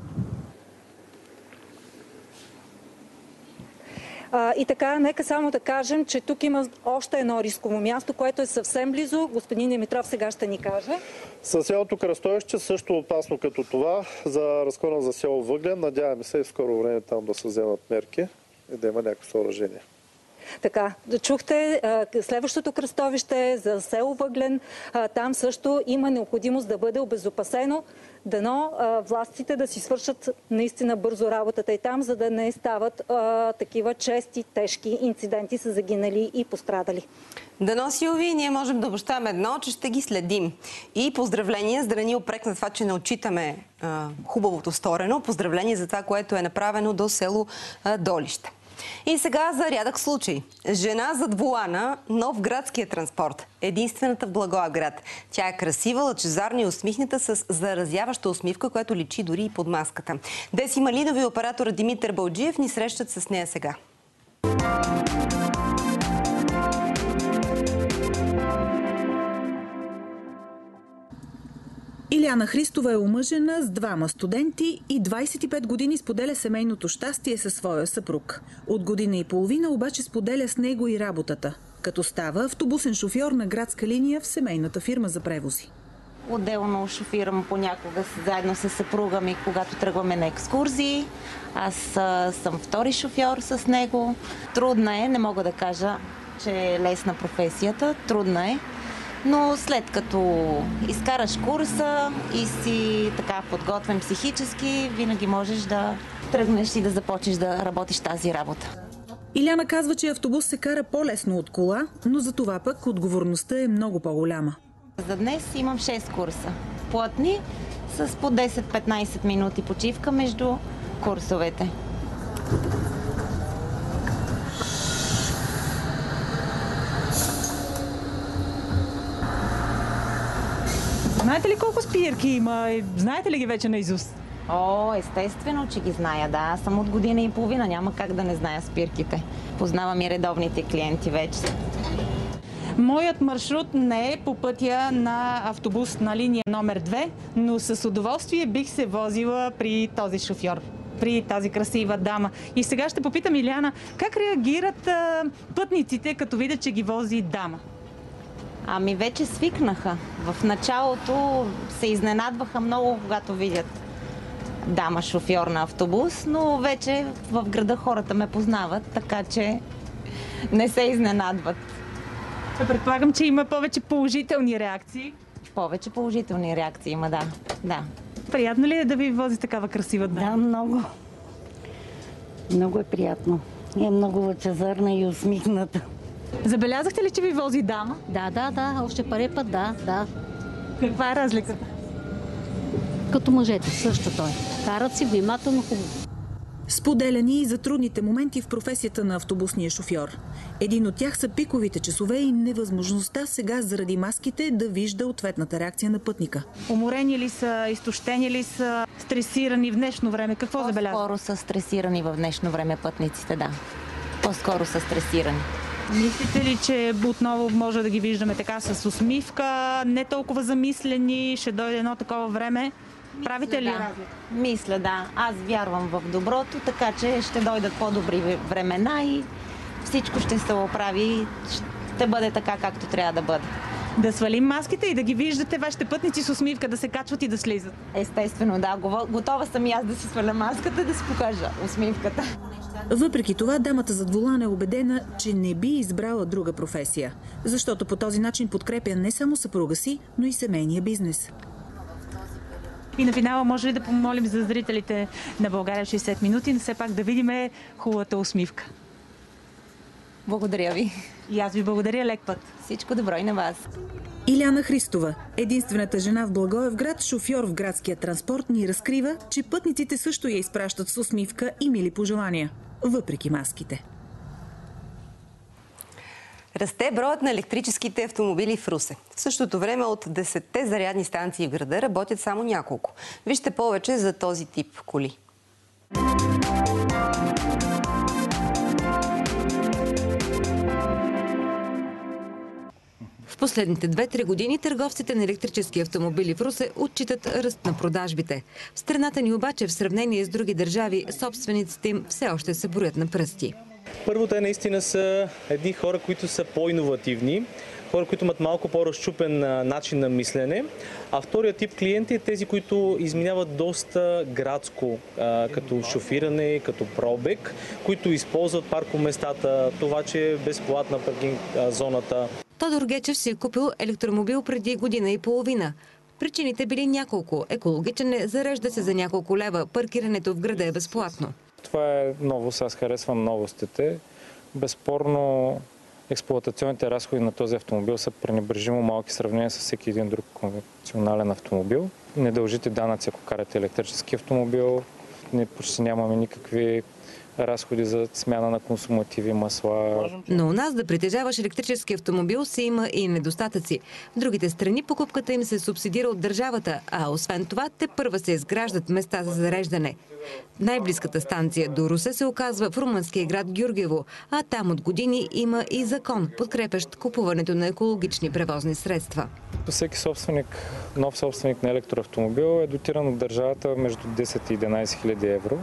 А, и така, нека само да кажем, че тук има още едно рисково място, което е съвсем близо. Господин Димитров сега ще ни каже. Със селото Кръстовище също опасно като това за разклона за село Въглен. Надяваме се и в скоро време там да се вземат мерки и да има някакво съоръжение. Така, чухте следващото кръстовище за село Въглен. Там също има необходимост да бъде обезопасено. Дано властите да си свършат наистина бързо работата и там, за да не стават а, такива чести, тежки инциденти с загинали и пострадали. Дано, Силви, ние можем да обещаваме едно, че ще ги следим. И поздравления, за да ни опрекна това, че не отчитаме а, хубавото сторено. Поздравления за това, което е направено до село а, Долище. И сега за рядък случай. Жена зад волана, но в градския транспорт. Единствената в Благоевград. Тя е красива, лъчезарна и усмихната с заразяваща усмивка, която личи дори и под маската. Деси Малинов и оператора Димитър Балджиев ни срещат с нея сега. Иляна Христова е омъжена с двама студенти и двадесет и пет години споделя семейното щастие със своя съпруг. От година и половина обаче споделя с него и работата, като става автобусен шофьор на градска линия в семейната фирма за превози. Отделно шофирам понякога заедно с съпруга ми, когато тръгваме на екскурзии. Аз а, съм втори шофьор с него. Трудна е, не мога да кажа, че е лесна професията. Трудна е. Но след като изкараш курса и си така подготвен психически, винаги можеш да тръгнеш и да започнеш да работиш тази работа. Иляна казва, че автобус се кара по-лесно от кола, но за това пък отговорността е много по-голяма. За днес имам шест курса. Плътни, с по десет-петнадесет минути почивка между курсовете. Знаете ли колко спирки има? Знаете ли ги вече наизуст? О, естествено, че ги зная, да. Аз съм от година и половина, няма как да не зная спирките. Познавам и редовните клиенти вече. Моят маршрут не е по пътя на автобус на линия номер две, но с удоволствие бих се возила при този шофьор, при тази красива дама. И сега ще попитам Иляна, как реагират а, пътниците, като видят, че ги вози дама? Ами вече свикнаха. В началото се изненадваха много, когато видят дама шофьор на автобус, но вече в града хората ме познават, така че не се изненадват. Предполагам, че има повече положителни реакции. Повече положителни реакции има, да. да. Приятно ли е да ви вози такава красива дама? Да, много. Много е приятно. Е много лъчезарна и усмихната. Забелязахте ли, че ви вози дама? Да, да, да. Още първи път, да, да. Каква е разликата? Като мъжете, също той. Карат си внимателно хубаво. Споделяни и за трудните моменти в професията на автобусния шофьор. Един от тях са пиковите часове и невъзможността сега заради маските да вижда ответната реакция на пътника. Уморени ли са, изтощени ли са, стресирани в днешно време? Какво забелязвате? По-скоро са стресирани в днешно време пътниците, да. По-скоро са стресирани. Мислите ли, че отново може да ги виждаме така с усмивка, не толкова замислени, ще дойде едно такова време? Правите ли да. разлика? Мисля, да. Аз вярвам в доброто, така че ще дойдат по-добри времена и всичко ще се оправи, ще бъде така, както трябва да бъде. Да свалим маските и да ги виждате вашите пътници с усмивка, да се качват и да слизат? Естествено, да. Готова съм и аз да си сваля маската, да си покажа усмивката. Въпреки това, дамата зад волана е убедена, че не би избрала друга професия, защото по този начин подкрепя не само съпруга си, но и семейния бизнес. И на финала може ли да помолим за зрителите на България шейсет минути, но все пак да видим хубавата усмивка? Благодаря ви. И аз ви благодаря, лек път. Всичко добро и на вас. Иляна Христова, единствената жена в Благоевград, шофьор в градския транспорт, ни разкрива, че пътниците също я изпращат с усмивка и мили пожелания, въпреки маските. Расте броят на електрическите автомобили в Русе. В същото време от десетте зарядни станции в града работят само няколко. Вижте повече за този тип коли. В последните две-три години търговците на електрически автомобили в Русе отчитат ръст на продажбите. В страната ни обаче, в сравнение с други държави, собствениците им все още се броят на пръсти. Първо, те наистина са едни хора, които са по-инновативни, хора, които имат малко по-разчупен начин на мислене, а вторият тип клиенти е тези, които изминават доста градско, като шофиране, като пробег, които използват паркоместата, това, че е безплатна паркинг зоната. Тодор Гечев си е купил електромобил преди година и половина. Причините били няколко. Екологичен е, зарежда се за няколко лева, паркирането в града е безплатно. Това е новост, аз харесвам новостите. Безспорно, експлоатационните разходи на този автомобил са пренебрежимо малки в сравнение с всеки един друг конвенционален автомобил. Не дължите данъци, ако карате електрически автомобил. Не, почти нямаме никакви разходи за смяна на консумативи, масла. Но у нас да притежаваш електрически автомобил си има и недостатъци. В другите страни покупката им се субсидира от държавата, а освен това те първа се изграждат места за зареждане. Най-близката станция до Русе се оказва в румънския град Гюргево, а там от години има и закон, подкрепящ купуването на екологични превозни средства. Всеки собственик, нов собственик на електроавтомобил е дотиран от държавата между десет и единадесет хиляди евро.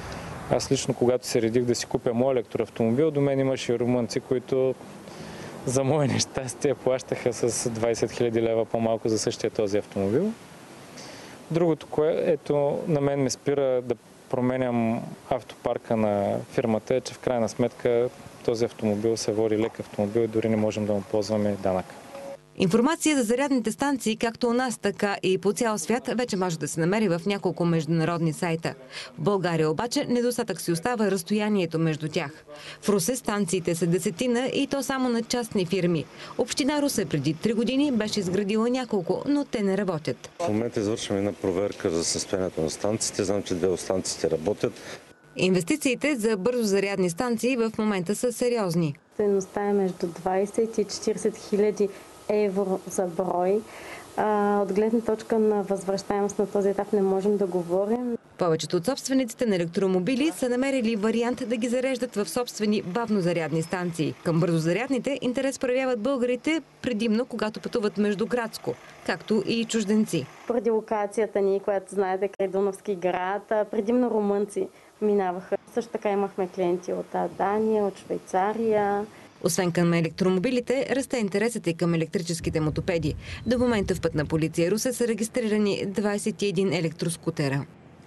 Аз лично, когато се редих да си купя мой електроавтомобил, до мен имаше румънци, които за мое нещастие плащаха с двадесет хиляди лева по-малко за същия този автомобил. Другото, което на мен ме спира да променям автопарка на фирмата, е, че в крайна сметка този автомобил се води лек автомобил и дори не можем да му ползваме данък. Информация за зарядните станции, както у нас, така и по цял свят, вече може да се намери в няколко международни сайта. В България обаче недостатък си остава разстоянието между тях. В Русе станциите са десетина и то само на частни фирми. Община Русе преди три години беше изградила няколко, но те не работят. В момента извършваме една проверка за състоянието на станциите. Знам, че две от станциите работят. Инвестициите за бързо зарядни станции в момента са сериозни. Стойността е между двадесет и четиридесет хиляди евро за брой. А, от гледна точка на възвръщаемост на този етап не можем да говорим. Повечето от собствениците на електромобили са намерили вариант да ги зареждат в собствени бавнозарядни станции. Към бързозарядните интерес проявяват българите предимно когато пътуват междуградско, както и чужденци. Преди локацията ни, която знаете, край Дунавски град, предимно румънци минаваха. Също така имахме клиенти от Дания, от Швейцария. Освен към електромобилите, расте интересът и към електрическите мотопеди. До момента в Пътна полиция Русе са регистрирани двадесет и един електроскутера.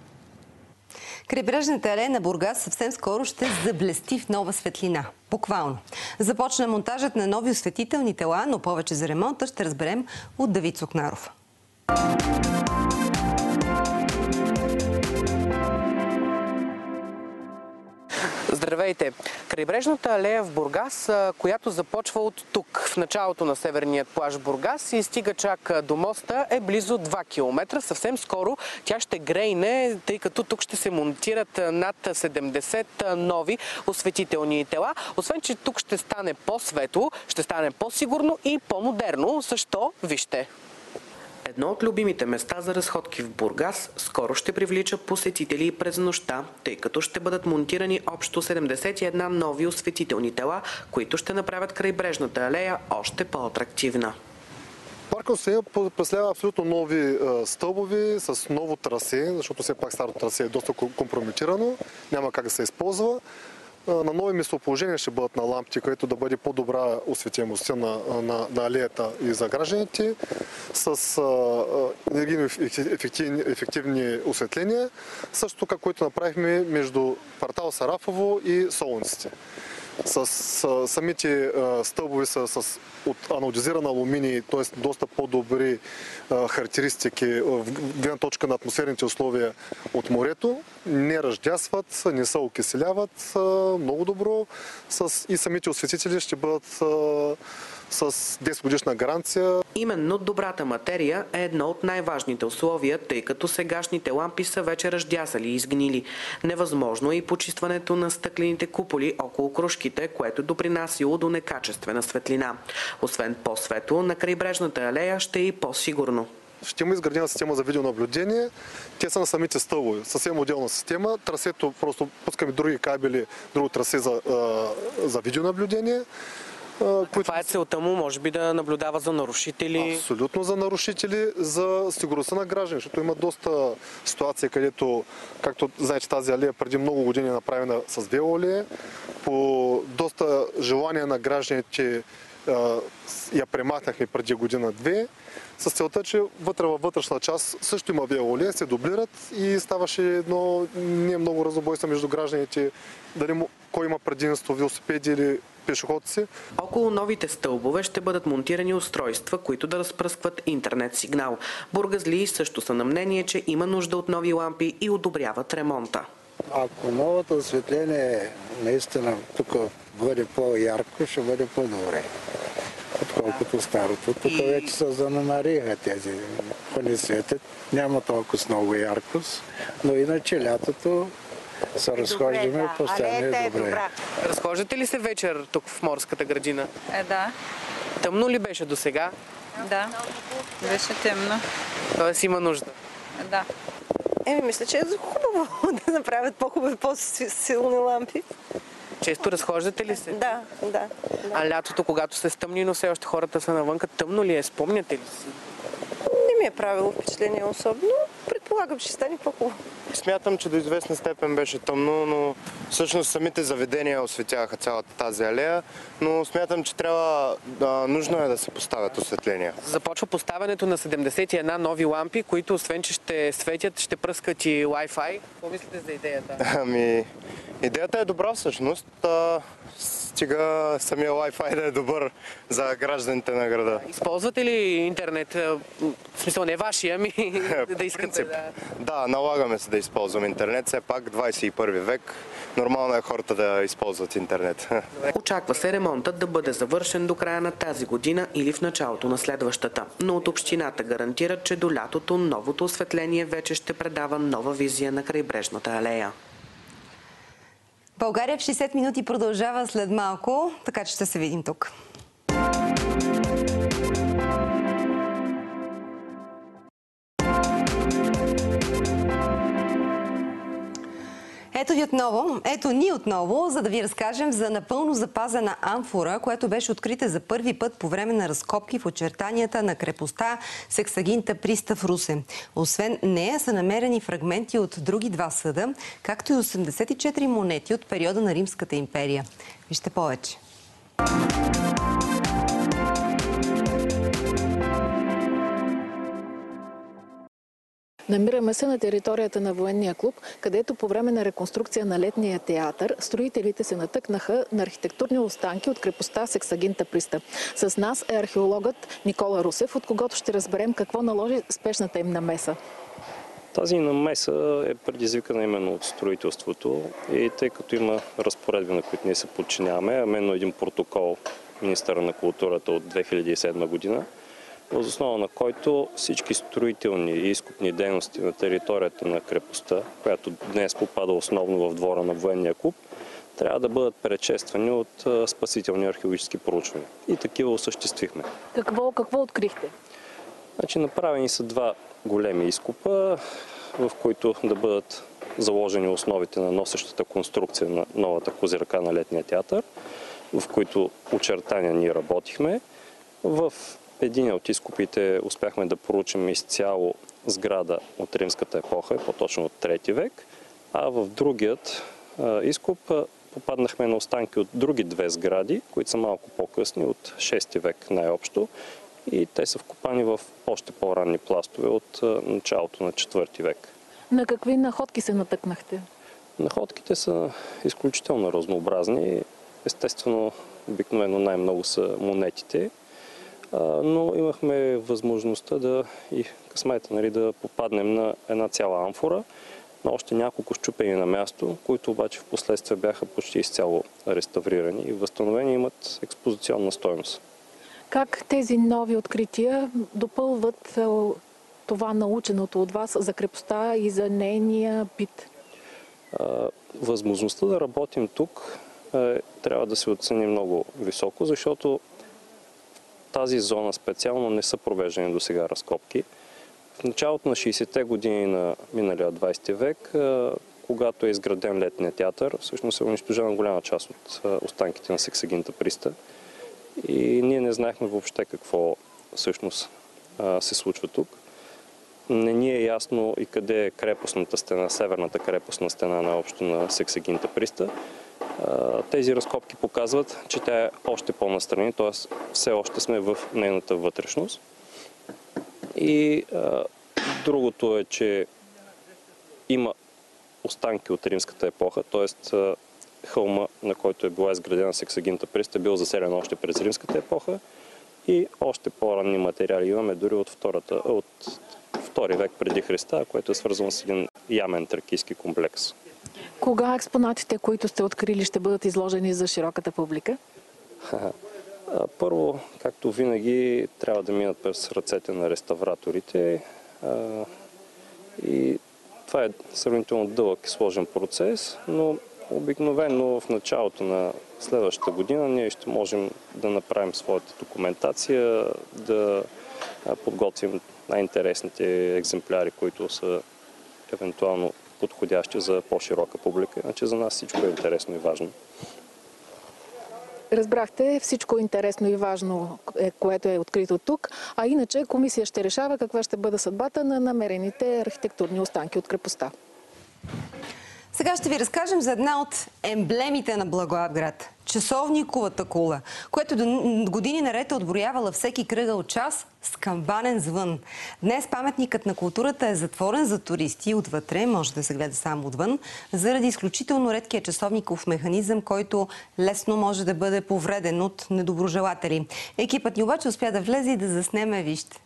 Крайбрежната алея на Бургас съвсем скоро ще заблести в нова светлина. Буквално. Започна монтажът на нови осветителни тела, но повече за ремонта ще разберем от Давид Сукнаров. Здравейте! Крайбрежната алея в Бургас, която започва от тук, в началото на северният плаж Бургас и стига чак до моста, е близо два километра. Съвсем скоро тя ще грейне, тъй като тук ще се монтират над седемдесет нови осветителни тела. Освен, че тук ще стане по-светло, ще стане по-сигурно и по-модерно. Защо? Вижте! Едно от любимите места за разходки в Бургас скоро ще привлича посетители през нощта, тъй като ще бъдат монтирани общо седемдесет и една нови осветителни тела, които ще направят крайбрежната алея още по-атрактивна. Паркът се представлява абсолютно нови стълбови с ново трасе, защото все пак старото трасе е доста компрометирано, няма как да се използва. На нови местоположения ще бъдат на лампите, което да бъде по-добра осветимостта на, на, на алеята и за гражданите, с енергийно ефективни, ефективни осветления, също така, което направихме между квартал Сарафово и Солунците. С, с самите а, стълбови са с от анодизиран алуминий, т.е. доста по-добри а, характеристики в гледна точка на атмосферните условия от морето. Не ръждясват, не се окиселяват а, много добро с, и самите осветители ще бъдат а, с десет годишна гаранция. Именно добрата материя е едно от най-важните условия, тъй като сегашните лампи са вече ръждясали и изгнили. Невъзможно е и почистването на стъклените куполи около крушките, което допринасило до некачествена светлина. Освен по-светло, на крайбрежната алея ще е и по-сигурно. Ще има изградена система за видеонаблюдение. Те са на самите стълбове. Съвсем отделна система. Трасето, просто пускаме други кабели, друго трасе за, за видеонаблюдение. Каква е целта му? Може би да наблюдава за нарушители? Абсолютно за нарушители, за сигурността на граждани, защото има доста ситуации, където, както знаете, тази алея преди много години е направена с велоалея, по доста желания на гражданите я премахнахме преди година-две, с целта, че вътре във вътрешна част също има велоалея, се дублират и ставаше едно не много разнобойство между гражданите, дали кой има предимство, велосипеди или пешеходци. Около новите стълбове ще бъдат монтирани устройства, които да разпръскват интернет сигнал. Бургазлии също са на мнение, че има нужда от нови лампи и одобряват ремонта. Ако новото осветление наистина тук бъде по-ярко, ще бъде по-добре, отколкото старото. Тук вече се занамариха тези, ако не светят. Няма толкова много яркост, но иначе лятото се разхождаме и постоянно е добре. Разхождате ли се вечер тук в Морската градина? Е, да. Тъмно ли беше до сега? Да, беше темно. Тоест има нужда? Е, да. Еми, мисля, че е хубаво да направят по-хубави, по-силни лампи. Често разхождате ли се? Да, да. А лятото, когато се стъмни, но все още хората са навънка, тъмно ли е? Спомняте ли си? Не ми е правило впечатление особено. Предполагам, че ще стане по-хубаво. Смятам, че до известна степен беше тъмно, но всъщност самите заведения осветяваха цялата тази алея, но смятам, че трябва, да, нужно е да се поставят осветления. Започва поставянето на седемдесет и една нови лампи, които освен, че ще светят, ще пръскат и Wi-Fi. Какво мислите за идеята? Ами, идеята е добра всъщност. Стига самия Wi-Fi да е добър за гражданите на града. Използвате ли интернет? В смисъл не вашия, ами да искате да... Да, налагаме се да използваме интернет. Все пак двадесет и първи век. Нормално е хората да използват интернет. Очаква се ремонтът да бъде завършен до края на тази година или в началото на следващата. Но от общината гарантират, че до лятото новото осветление вече ще предава нова визия на крайбрежната алея. България в шейсет минути продължава след малко, така че ще се видим тук. Ето ви отново, ето ни отново, за да ви разкажем за напълно запазена амфора, която беше открита за първи път по време на разкопки в очертанията на крепостта Сексагинта Приста в Русе. Освен нея са намерени фрагменти от други два съда, както и осемдесет и четири монети от периода на Римската империя. Вижте повече. Намираме се на територията на военния клуб, където по време на реконструкция на летния театър строителите се натъкнаха на архитектурни останки от крепостта Сексагинта Приста. С нас е археологът Никола Русев, от когото ще разберем какво наложи спешната им намеса. Тази намеса е предизвикана именно от строителството и тъй като има разпоредби, на които ние се подчиняваме, а именно един протокол министъра на културата от две хиляди и седма година, въз основа на който всички строителни и изкопни дейности на територията на крепостта, която днес попада основно в двора на военния клуб, трябва да бъдат предшествани от спасителни археологически проучвания. И такива осъществихме. Какво, какво открихте? Значи, направени са два големи изкопа, в които да бъдат заложени основите на носещата конструкция на новата козирка на летния театър, в които очертания ние работихме. В един от изкопите успяхме да проучим изцяло сграда от римската епоха, по-точно от трети век, а в другият изкоп попаднахме на останки от други две сгради, които са малко по-късни, от шести век най-общо, и те са вкопани в още по-ранни пластове от началото на четвърти век. На какви находки се натъкнахте? Находките са изключително разнообразни. Естествено, обикновено най-много са монетите, но имахме възможността да и късмета, нали, да попаднем на една цяла амфора, на още няколко счупени на място, които обаче в последствие бяха почти изцяло реставрирани и възстановени, имат експозиционна стойност. Как тези нови открития допълват това наученото от вас за крепостта и за нейния бит? Възможността да работим тук е, трябва да се оцени много високо, защото тази зона специално не са провеждани до сега разкопки. В началото на шейсетте години на миналия двадесети век, когато е изграден летния театър, всъщност е унищожена голяма част от останките на Сексагинта Приста. И ние не знаехме въобще какво всъщност се случва тук. Не ни е ясно и къде е крепостната стена, северната крепостна стена на общо на Сексагинта Приста. Тези разкопки показват, че тя е още по-настрани, т.е. все още сме в нейната вътрешност. И а, другото е, че има останки от римската епоха, т.е. хълма, на който е била изградена Сексагинта Приста, е бил заселен още през римската епоха и още по-ранни материали имаме дори от, втората, от втори век преди Христа, което е свързано с един ямен тракийски комплекс. Кога експонатите, които сте открили, ще бъдат изложени за широката публика? Първо, както винаги, трябва да минат през ръцете на реставраторите. И това е сравнително дълъг и сложен процес, но обикновено в началото на следващата година ние ще можем да направим своята документация, да подготвим най-интересните екземпляри, които са евентуално подходящи за по-широка публика. Иначе за нас всичко е интересно и важно. Разбрахте, всичко интересно и важно, е, което е открито тук, а иначе комисия ще решава каква ще бъде съдбата на намерените архитектурни останки от крепостта. Сега ще ви разкажем за една от емблемите на Благоевград – часовниковата кула, което до години наред е отброявала всеки кръгъл час с камбанен звън. Днес паметникът на културата е затворен за туристи отвътре, може да се гледа само отвън, заради изключително редкия часовников механизъм, който лесно може да бъде повреден от недоброжелатели. Екипът ни обаче успя да влезе и да заснеме, вижте.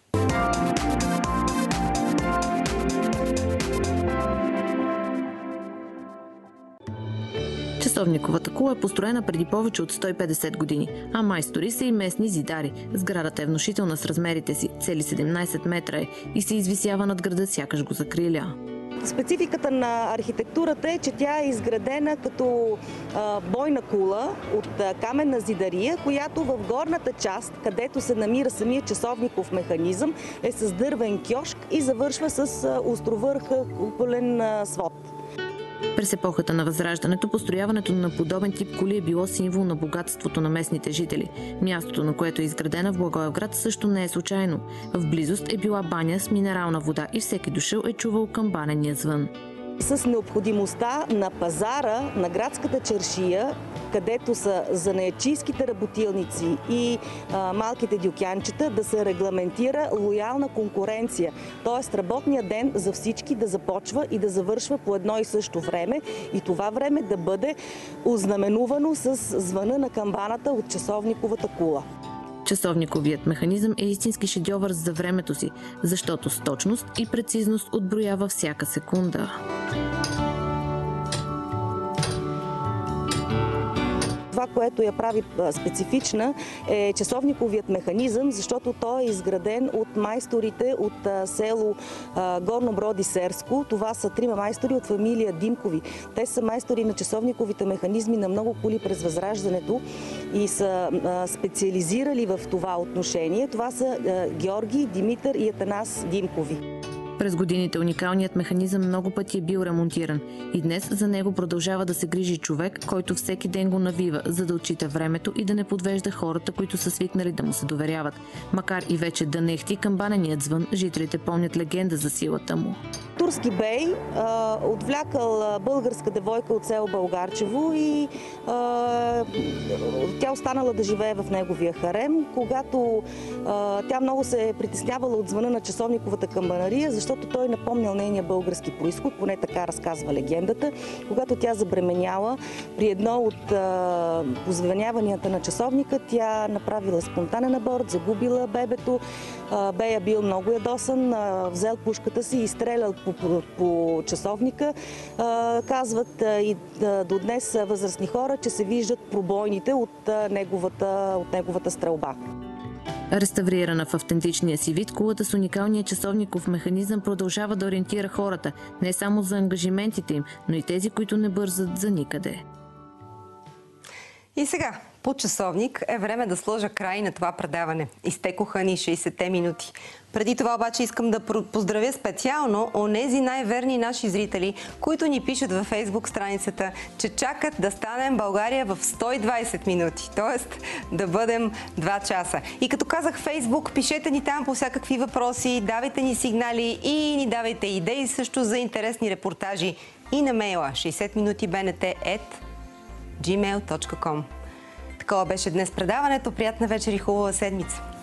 Часовниковата кула е построена преди повече от сто и петдесет години, а майстори са и местни зидари. Сградата е внушителна с размерите си, цели седемнайсет метра е и се извисява над града, сякаш го закриля. Спецификата на архитектурата е, че тя е изградена като а, бойна кула от а, каменна зидария, която в горната част, където се намира самия часовников механизъм, е с дървен кьошк и завършва с а, островърх куполен а, свод. През епохата на Възраждането построяването на подобен тип кули е било символ на богатството на местните жители. Мястото, на което е изградена в Благоевград, също не е случайно. В близост е била баня с минерална вода и всеки дошъл е чувал камбанения звън. С необходимостта на пазара на градската чаршия, където са занаятчийските работилници и а, малките дюкянчета, да се регламентира лоялна конкуренция. Тоест работният ден за всички да започва и да завършва по едно и също време и това време да бъде ознаменувано с звъна на камбаната от часовниковата кула. Часовниковият механизъм е истински шедьовър за времето си, защото с точност и прецизност отброява всяка секунда. Това, което я прави специфична, е часовниковият механизъм, защото той е изграден от майсторите от село Горно Броди-Серско. Това са трима майстори от фамилия Димкови. Те са майстори на часовниковите механизми на много кули през Възраждането и са специализирали в това отношение. Това са Георги, Димитър и Атанас Димкови. През годините уникалният механизъм много пъти е бил ремонтиран и днес за него продължава да се грижи човек, който всеки ден го навива, за да отчита времето и да не подвежда хората, които са свикнали да му се доверяват. Макар и вече да не ехти камбаненият звън, жителите помнят легенда за силата му. Турски бей а, отвлякал българска девойка от село Българчево и а, тя останала да живее в неговия харем. Когато а, тя много се е притеснявала от звъна на часовниковата камбанария, защото той напомнял нейния български произход, поне така разказва легендата. Когато тя забременяла, при едно от а, позвъняванията на часовника, тя направила спонтанен аборт, загубила бебето. А, бея бил много ядосан, а, взел пушката си и стрелял по, по, по часовника. А, казват а, и а, до днес възрастни хора, че се виждат пробойните от, а, неговата, от неговата стрелба. Реставрирана в автентичния си вид, кулата с уникалния часовников механизъм продължава да ориентира хората не само за ангажиментите им, но и тези, които не бързат за никъде. И сега, по часовник, е време да сложа край на това предаване. Изтекоха ни шейсетте минути. Преди това обаче искам да поздравя специално онези най-верни наши зрители, които ни пишат във Фейсбук страницата, че чакат да станем България в сто и двайсет минути, т.е. да бъдем два часа. И като казах Фейсбук, пишете ни там по всякакви въпроси, давайте ни сигнали и ни давайте идеи също за интересни репортажи и на мейла шейсет минути би ен те ет джимейл точка ком. Такова беше днес предаването. Приятна вечер и хубава седмица!